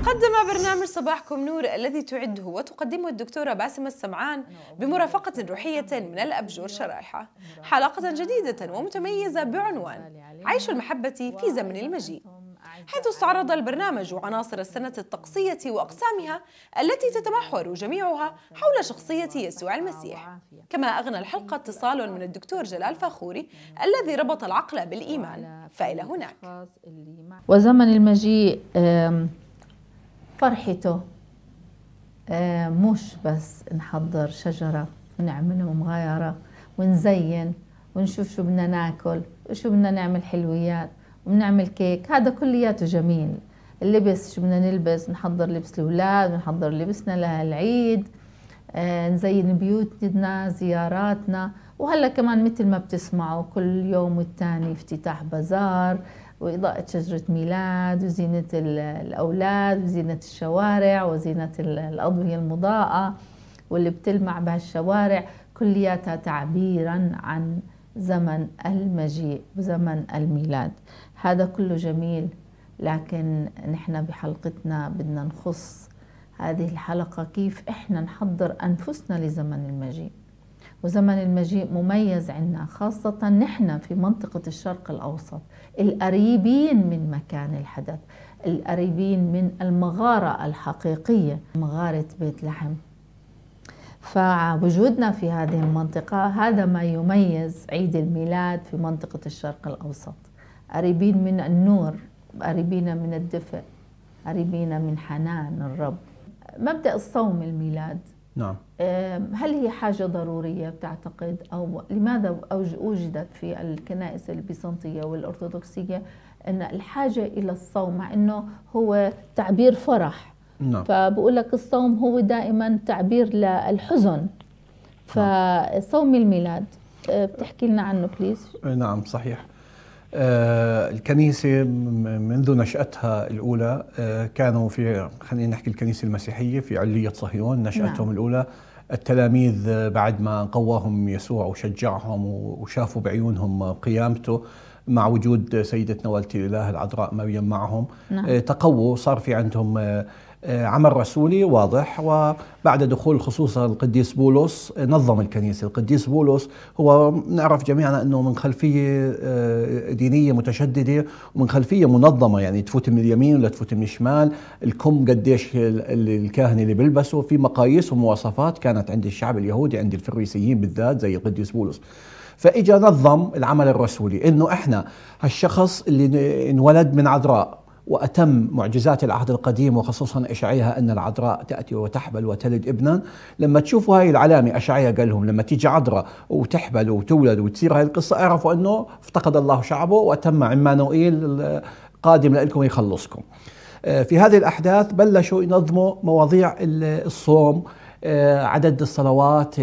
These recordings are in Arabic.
قدم برنامج صباحكم نور الذي تعده وتقدمه الدكتورة باسمة السمعان بمرافقة روحية من الأبجور شرائحة حلقة جديدة ومتميزة بعنوان عيش المحبة في زمن المجيء، حيث استعرض البرنامج عناصر السنة الطقسية وأقسامها التي تتمحور جميعها حول شخصية يسوع المسيح. كما أغنى الحلقة اتصال من الدكتور جلال فاخوري الذي ربط العقل بالإيمان. فإلى هناك. وزمن المجيء فرحته مش بس نحضر شجرة ونعمل مغايرة ونزين ونشوف شو بدنا ناكل وشو بدنا نعمل حلويات وبنعمل كيك، هذا كلياته جميل. اللبس شو بدنا نلبس، نحضر لبس الأولاد ونحضر لبسنا للعيد، نزين بيوتنا، زياراتنا، وهلا كمان مثل ما بتسمعوا كل يوم والتاني افتتاح بازار وإضاءة شجرة ميلاد وزينة الأولاد وزينة الشوارع وزينة الأضوية المضاءة واللي بتلمع بهالشوارع، كلياتها تعبيرا عن زمن المجيء وزمن الميلاد. هذا كله جميل، لكن نحن بحلقتنا بدنا نخص هذه الحلقة كيف إحنا نحضر أنفسنا لزمن المجيء. وزمن المجيء مميز عنا، خاصة نحن في منطقة الشرق الأوسط، القريبين من مكان الحدث، القريبين من المغارة الحقيقية، مغارة بيت لحم. فوجودنا في هذه المنطقة هذا ما يميز عيد الميلاد في منطقة الشرق الأوسط. قريبين من النور، قريبين من الدفء، قريبين من حنان الرب. مبدأ الصوم الميلاد، نعم، هل هي حاجة ضرورية بتعتقد، أو لماذا وجدت في الكنائس البيزنطية والأرثوذكسية أن الحاجة إلى الصوم، مع أنه هو تعبير فرح؟ نعم. فبقول لك الصوم هو دائما تعبير للحزن. فصوم الميلاد بتحكي لنا عنه بليز؟ نعم صحيح. الكنيسة منذ نشأتها الأولى كانوا في، خلينا نحكي الكنيسة المسيحية في علية صهيون نشأتهم. نعم. الأولى التلاميذ بعد ما قواهم يسوع وشجعهم وشافوا بعيونهم قيامته مع وجود سيدتنا والدة الإله العذراء مريم معهم. نعم. تقووا، صار في عندهم عمل رسولي واضح. وبعد دخول خصوصا القديس بولس نظم الكنيسة. القديس بولس هو نعرف جميعا أنه من خلفية دينية متشددة ومن خلفية منظمة، يعني تفوت من اليمين ولا تفوت من الشمال، الكم قديش الكاهن اللي بيلبسوا، في مقاييس ومواصفات كانت عند الشعب اليهودي، عند الفريسيين بالذات زي القديس بولس. فإجا نظم العمل الرسولي إنه إحنا هالشخص اللي انولد من عذراء وأتم معجزات العهد القديم وخصوصا إشعياء أن العذراء تأتي وتحبل وتلد ابنا. لما تشوفوا هاي العلامة، إشعياء قال لهم لما تيجي عذراء وتحبل وتولد وتصير هاي القصة، اعرفوا أنه افتقد الله شعبه وأتم عمانوئيل قادم لكم يخلصكم. في هذه الأحداث بلشوا ينظموا مواضيع الصوم، عدد الصلوات،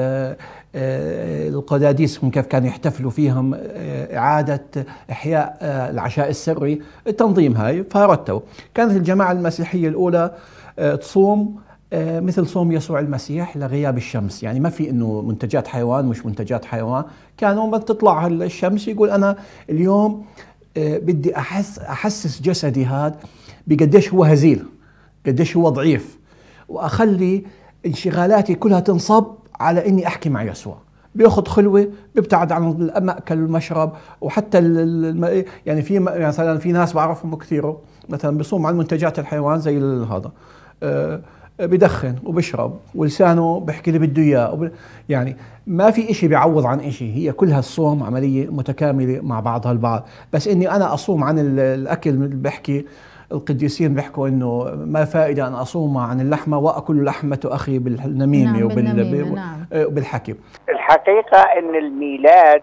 القداديس كيف كانوا يحتفلوا فيهم، إعادة إحياء العشاء السري، التنظيم هاي. فرتبوا. كانت الجماعة المسيحية الأولى تصوم مثل صوم يسوع المسيح لغياب الشمس، يعني ما في إنه منتجات حيوان مش منتجات حيوان. كانوا ما تطلع الشمس يقول أنا اليوم بدي أحسس جسدي هذا بقديش هو هزيل، قديش هو ضعيف، وأخلي انشغالاتي كلها تنصب على إني أحكي مع يسوع. بياخذ خلوة، بيبتعد عن المأكل والمشرب، وحتى يعني في مثلا في ناس بعرفهم كثير مثلا بيصوم عن منتجات الحيوان زي هذا، بدخن وبشرب ولسانه بحكي اللي بده اياه، يعني ما في إشي بيعوض عن إشي. هي كلها الصوم عملية متكاملة مع بعضها البعض. بس إني أنا أصوم عن الأكل، بحكي القديسين بيحكوا إنه ما فائدة أن أصوم عن اللحمة وأكل لحمة أخي بالنميمة. نعم وبالحكي. الحقيقة أن الميلاد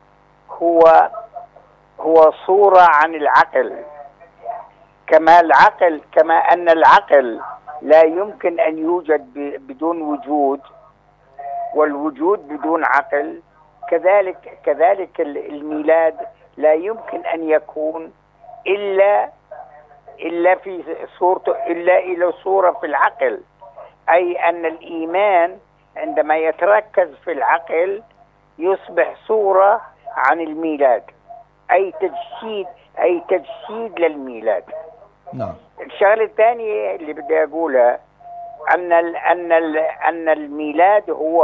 هو صورة عن العقل، كما أن العقل لا يمكن أن يوجد بدون وجود، والوجود بدون عقل، كذلك الميلاد لا يمكن أن يكون إلا في صورته، إلا إلى صورة في العقل. أي أن الإيمان عندما يتركز في العقل يصبح صورة عن الميلاد، أي تجسيد للميلاد. نعم. الشغلة الثانية اللي بدي أقولها أن الميلاد هو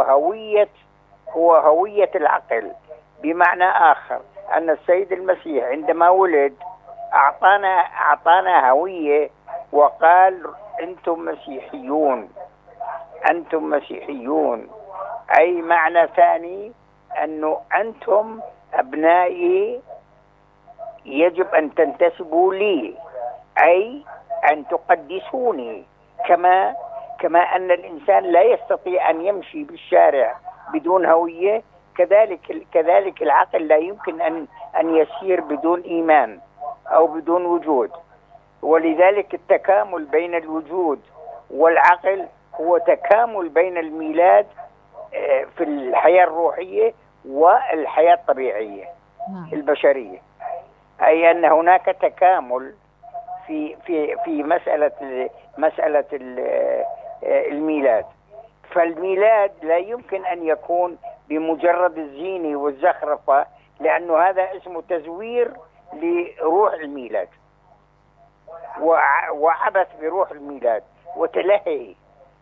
هوية العقل. بمعنى آخر أن السيد المسيح عندما ولد أعطانا هوية وقال أنتم مسيحيون، أي معنى ثاني أنه أنتم أبنائي يجب أن تنتسبوا لي، أي أن تقدسوني، كما أن الإنسان لا يستطيع أن يمشي بالشارع بدون هوية، كذلك العقل لا يمكن أن يسير بدون إيمان أو بدون وجود. ولذلك التكامل بين الوجود والعقل هو تكامل بين الميلاد في الحياة الروحية والحياة الطبيعية البشرية، أي أن هناك تكامل في مسألة الميلاد. فالميلاد لا يمكن أن يكون بمجرد الزينة والزخرفة، لأنه هذا اسمه تزوير لروح الميلاد وعبث بروح الميلاد وتلهي.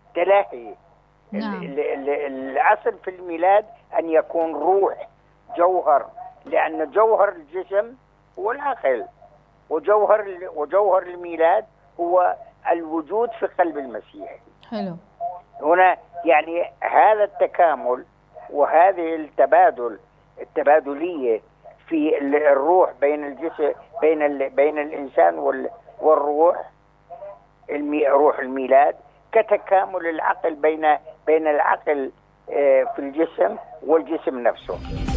نعم. الأصل في الميلاد أن يكون روح، جوهر، لأن جوهر الجسم هو العقل، وجوهر الميلاد هو الوجود في قلب المسيح. حلو. هنا يعني هذا التكامل وهذه التبادلية في الروح بين الجسم، بين الإنسان والروح، روح الميلاد، كتكامل العقل بين العقل في الجسم والجسم نفسه.